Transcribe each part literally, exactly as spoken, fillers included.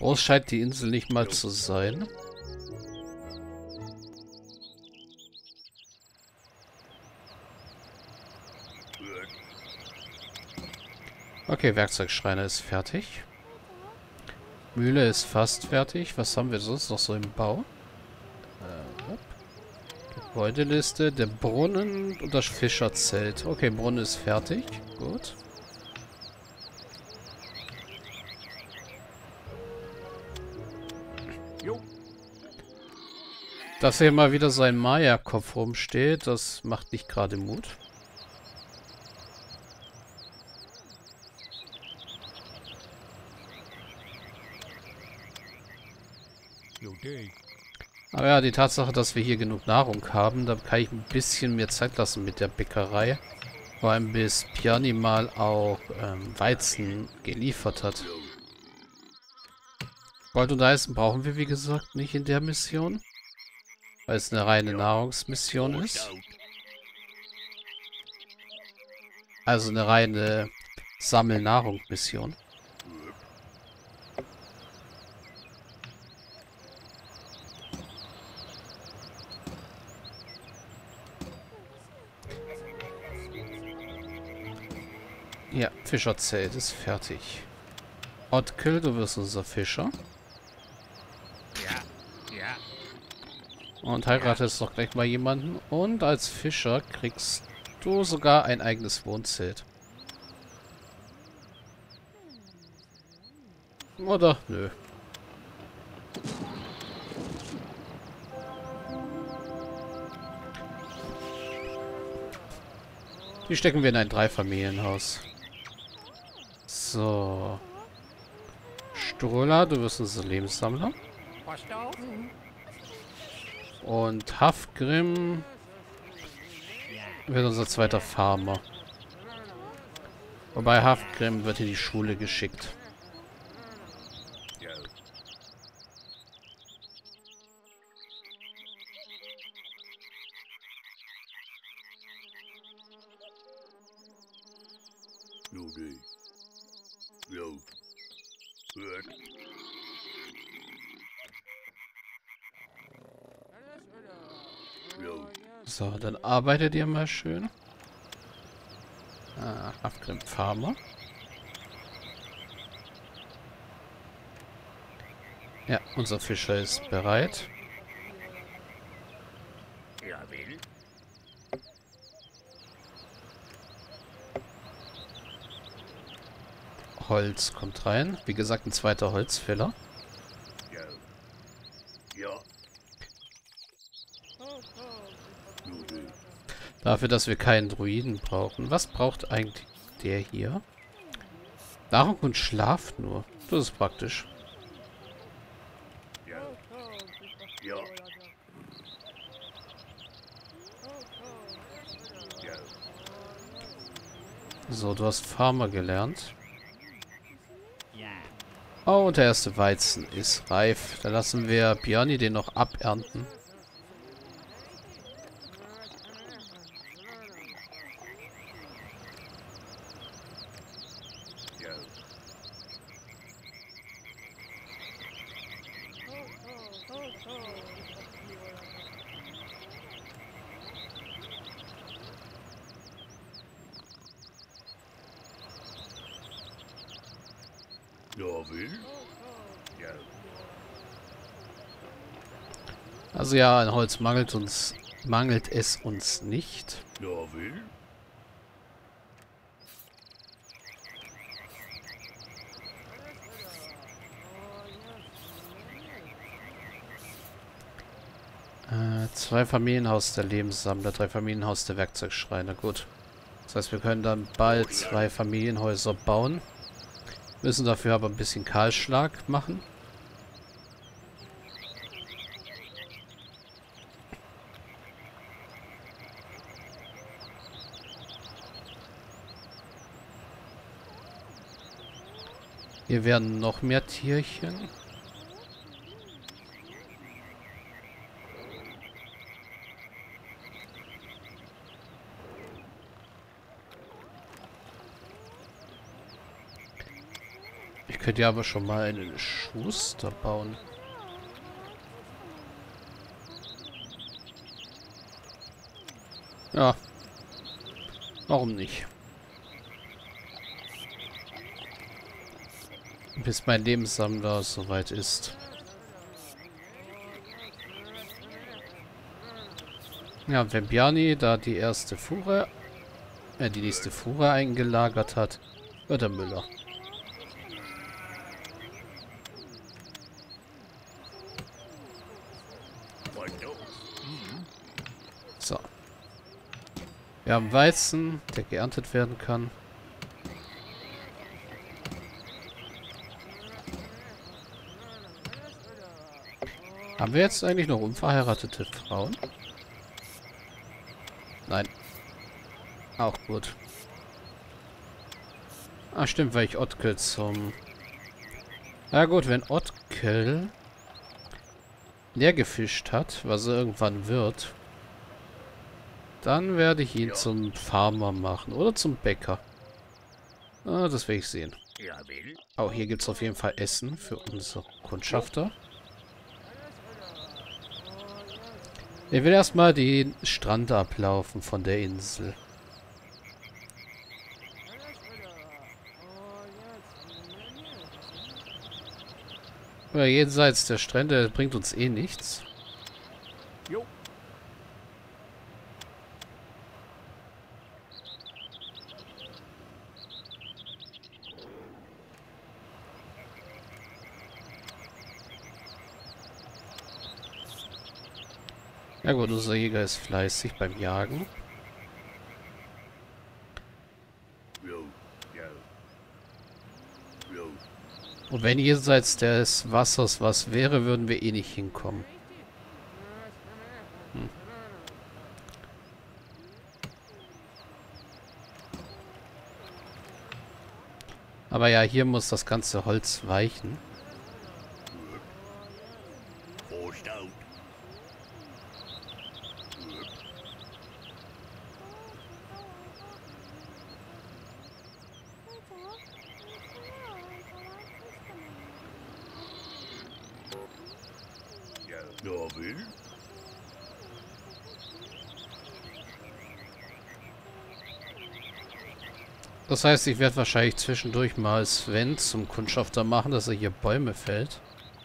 groß scheint die Insel nicht mal zu sein. Okay, Werkzeugschreiner ist fertig. Mühle ist fast fertig. Was haben wir sonst noch so im Bau? Äh, Gebäudeliste, der Brunnen und das Fischerzelt. Okay, Brunnen ist fertig. Gut. Dass hier mal wieder so ein Maya-Kopf rumsteht, das macht nicht gerade Mut. Aber ja, die Tatsache, dass wir hier genug Nahrung haben, da kann ich ein bisschen mehr Zeit lassen mit der Bäckerei. Vor allem bis Piani mal auch ähm, Weizen geliefert hat. Gold und Eisen brauchen wir, wie gesagt, nicht in der Mission. Weil es eine reine Nahrungsmission ist. Also eine reine Sammelnahrung-Mission. Ja, Fischerzelt ist fertig. Otkill, du wirst unser Fischer. Ja, ja. Und heiratest doch gleich mal jemanden. Und als Fischer kriegst du sogar ein eigenes Wohnzelt. Oder? Nö. Die stecken wir in ein Dreifamilienhaus. So. Strohler, du wirst unser Lebenssammler. Und Hafgrim wird unser zweiter Farmer. Wobei Hafgrim wird in die Schule geschickt. So, dann arbeitet ihr mal schön. Ah, Hafgrim Farmer. Ja, unser Fischer ist bereit. Ja, will. Holz kommt rein. Wie gesagt, ein zweiter Holzfäller. Ja. Ja. Dafür, dass wir keinen Druiden brauchen. Was braucht eigentlich der hier? Nahrung und Schlaf nur. Das ist praktisch. Ja. Ja. Ja. So, du hast Farmer gelernt. Ja. Oh, und der erste Weizen ist reif. Da lassen wir Bjarni den noch abernten. Ja. Ja, will. Ja. Also ja, an Holz mangelt uns, mangelt es uns nicht. Ja, will. Äh, zwei Familienhaus der Lebenssammler, drei Familienhaus der Werkzeugschreiner. Gut. Das heißt, wir können dann bald zwei Familienhäuser bauen. Müssen dafür aber ein bisschen Kahlschlag machen. Hier werden noch mehr Tierchen. Ich könnt ja aber schon mal einen Schuster bauen. Ja. Warum nicht? Bis mein Lebenssammler soweit ist. Ja, wenn Bjarni da die erste Fuhre, äh, die nächste Fuhre eingelagert hat, wird der Müller. So. Wir haben Weizen, der geerntet werden kann. Haben wir jetzt eigentlich noch unverheiratete Frauen? Nein. Auch gut. Ah, stimmt, weil ich Ottkel zum... Na gut, wenn Ottkel leer gefischt hat, was er irgendwann wird, dann werde ich ihn ja. zum Farmer machen. Oder zum Bäcker. Ah, das will ich sehen. Oh, hier gibt es auf jeden Fall Essen für unsere Kundschafter. Ich will erstmal den Strand ablaufen von der Insel. Aber jenseits der Strände bringt uns eh nichts. Jo. Ja gut, unser Jäger ist fleißig beim Jagen. Und wenn jenseits des Wassers was wäre, würden wir eh nicht hinkommen. Hm. Aber ja, hier muss das ganze Holz weichen. Das heißt, ich werde wahrscheinlich zwischendurch mal Sven zum Kundschafter machen, dass er hier Bäume fällt.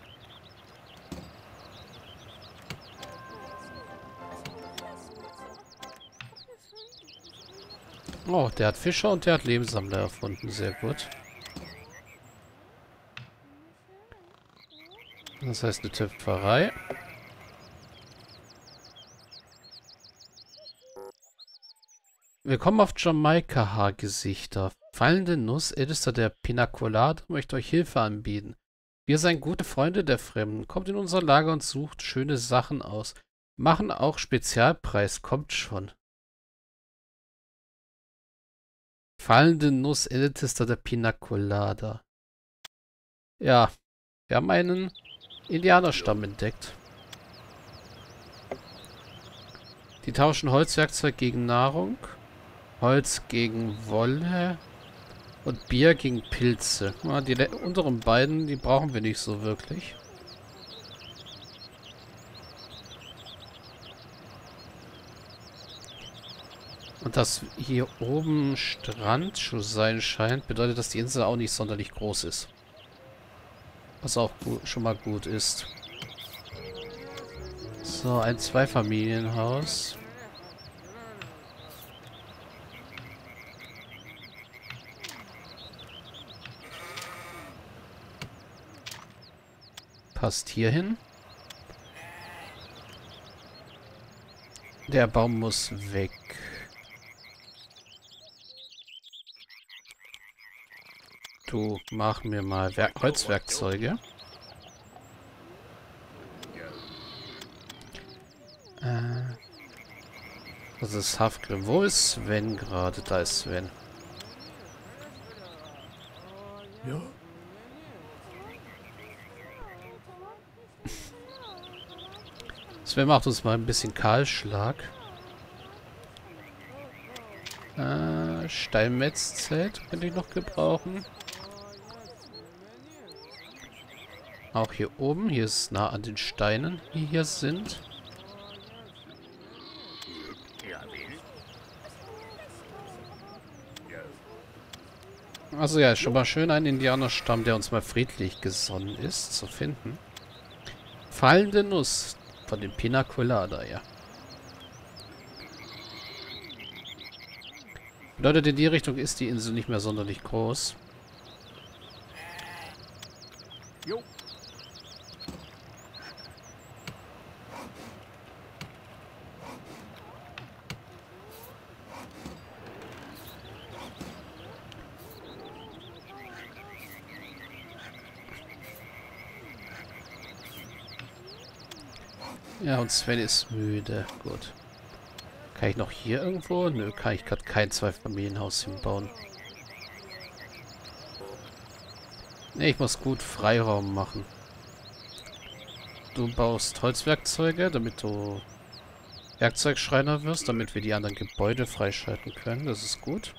Oh, der hat Fischer und der hat Lebenssammler erfunden. Sehr gut. Das heißt eine Töpferei. Willkommen auf Jamaika-Haargesichter. Fallende Nuss, Ältester der Pinacolade, möchte euch Hilfe anbieten. Wir seien gute Freunde der Fremden. Kommt in unser Lager und sucht schöne Sachen aus. Machen auch Spezialpreis, kommt schon. Fallende Nuss, Ältester der Pinacolada. Ja, wir haben einen Indianerstamm entdeckt. Die tauschen Holzwerkzeug gegen Nahrung. Holz gegen Wolle und Bier gegen Pilze. Ja, die unteren beiden, die brauchen wir nicht so wirklich. Und dass hier oben Strand zu sein scheint, bedeutet, dass die Insel auch nicht sonderlich groß ist. Was auch schon mal gut ist. So, ein Zweifamilienhaus. Passt hier hin. Der Baum muss weg. Du, mach mir mal Werk Holzwerkzeuge. Äh, das ist Hafgrim. Wo ist Sven gerade? Da ist Sven. Ja. Sven macht uns mal ein bisschen Kahlschlag. Äh, Steinmetzzelt könnte ich noch gebrauchen. Auch hier oben. Hier ist nah an den Steinen, die hier sind. Jawohl. Ja. Also ja, ist schon mal schön, einen Indianerstamm, der uns mal friedlich gesonnen ist, zu finden. Fallende Nuss von dem Pina Colada, ja. Bedeutet, in die Richtung ist die Insel nicht mehr sonderlich groß. Jo. Ja, und Sven ist müde. Gut. Kann ich noch hier irgendwo? Nö, kann ich gerade kein Zweifamilienhaus hinbauen. Ne, ich muss gut Freiraum machen. Du baust Holzwerkzeuge, damit du Werkzeugschreiner wirst, damit wir die anderen Gebäude freischalten können. Das ist gut.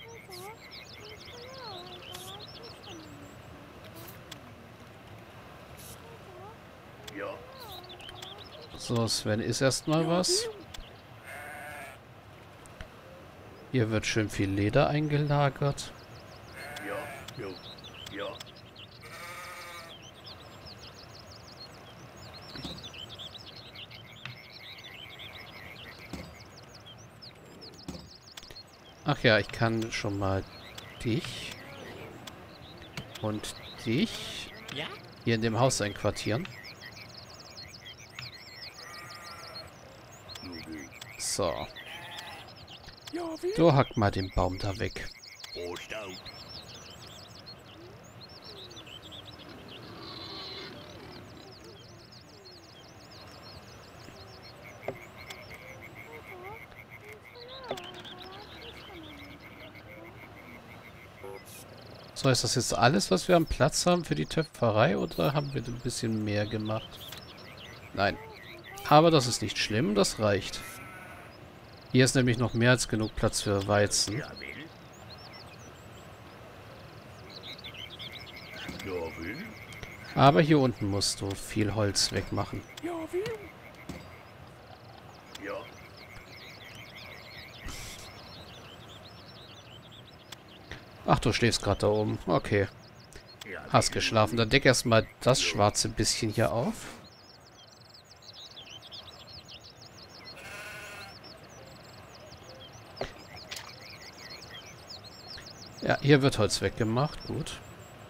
Ja. So, Sven, ist erstmal was. Hier wird schön viel Leder eingelagert. Ja. Jo. Ja. Ach ja, ich kann schon mal dich und dich Ja. hier in dem Haus einquartieren. So. Du hack mal den Baum da weg. Prost out. So, ist das jetzt alles, was wir am Platz haben für die Töpferei, oder haben wir ein bisschen mehr gemacht? Nein. Aber das ist nicht schlimm, das reicht. Hier ist nämlich noch mehr als genug Platz für Weizen. Jawohl. Jawohl. Aber hier unten musst du viel Holz wegmachen. Jawohl. Ja. Ach, du schläfst gerade da oben. Okay. Hast geschlafen. Dann deck erstmal das schwarze bisschen hier auf. Ja, hier wird Holz weggemacht. Gut.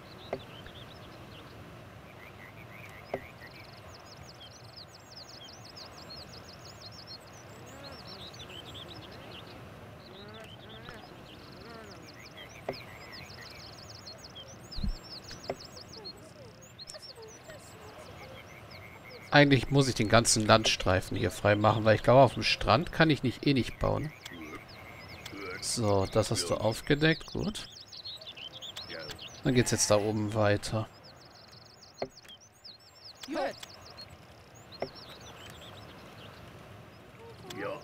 Eigentlich muss ich den ganzen Landstreifen hier frei machen, weil ich glaube, auf dem Strand kann ich nicht eh nicht bauen. So, das hast du aufgedeckt. Gut. Dann geht's jetzt da oben weiter. Ja. Ja.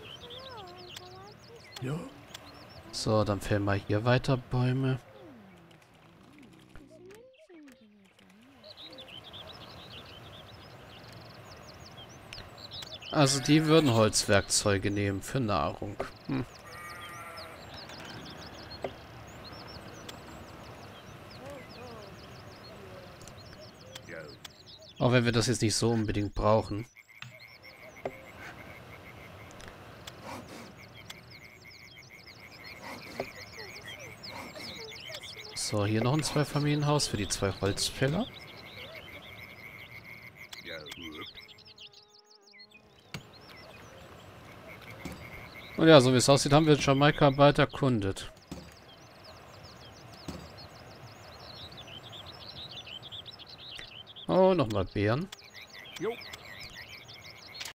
Ja. So, dann fällen wir hier weiter Bäume. Also die würden Holzwerkzeuge nehmen für Nahrung. Hm. Ja. Auch wenn wir das jetzt nicht so unbedingt brauchen. So, hier noch ein Zweifamilienhaus für die zwei Holzfäller. Ja. Und ja, so wie es aussieht, haben wir Jamaika bald erkundet. Oh, nochmal Beeren. Jo.